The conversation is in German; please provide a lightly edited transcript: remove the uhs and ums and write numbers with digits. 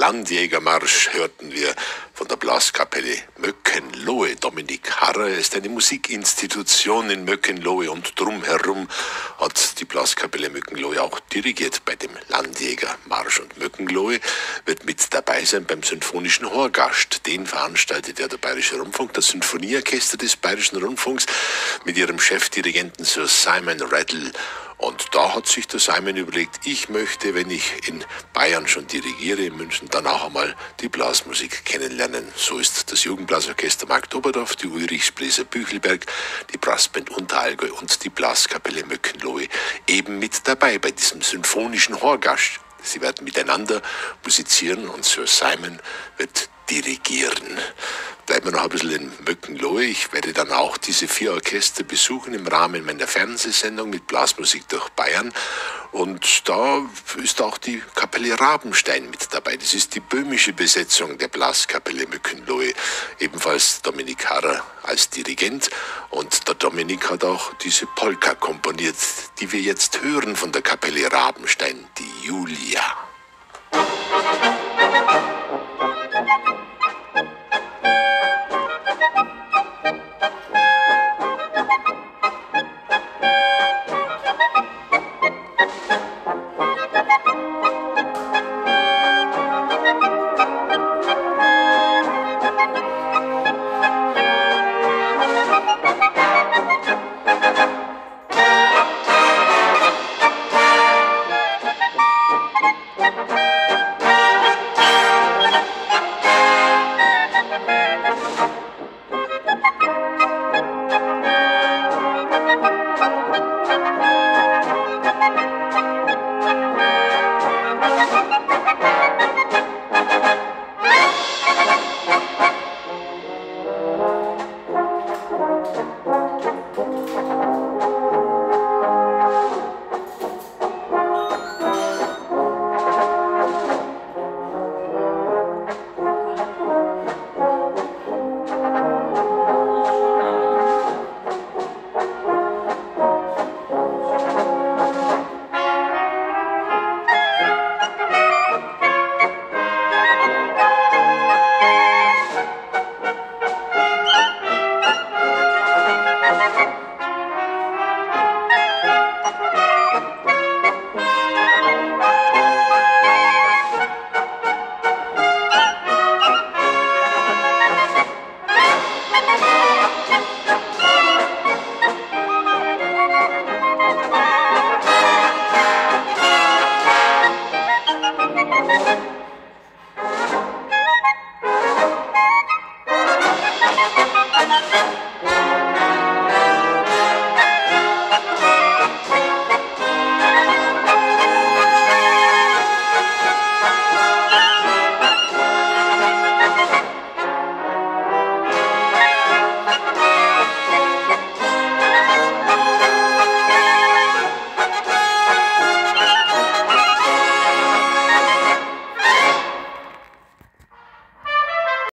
Landjägermarsch hörten wir von der Blaskapelle Möckenlohe. Dominik Harrer ist eine Musikinstitution in Möckenlohe und drumherum hat die Blaskapelle Möckenlohe auch dirigiert bei dem Landjägermarsch. Und Möckenlohe wird mit dabei sein beim Symphonischen Horgast. Den veranstaltet ja der Bayerische Rundfunk, das Sinfonieorchester des Bayerischen Rundfunks mit ihrem Chefdirigenten Sir Simon Rattle. Und da hat sich der Simon überlegt, ich möchte, wenn ich in Bayern schon dirigiere, in München, dann auch einmal die Blasmusik kennenlernen. So ist das Jugendblasorchester Markt Oberdorf, die Ulrichsbläser Büchelberg, die Brassband Unterallgäu und die Blaskapelle Möckenlohe eben mit dabei bei diesem symphonischen Horgast. Sie werden miteinander musizieren und Sir Simon wird dirigieren. Bleiben wir noch ein bisschen in Möckenlohe. Ich werde dann auch diese 4 Orchester besuchen im Rahmen meiner Fernsehsendung mit Blasmusik durch Bayern. Und da ist auch die Kapelle Rabenstein mit dabei. Das ist die böhmische Besetzung der Blaskapelle Möckenlohe. Ebenfalls Dominik Harrer als Dirigent. Und der Dominik hat auch diese Polka komponiert, die wir jetzt hören von der Kapelle Rabenstein, die Julia.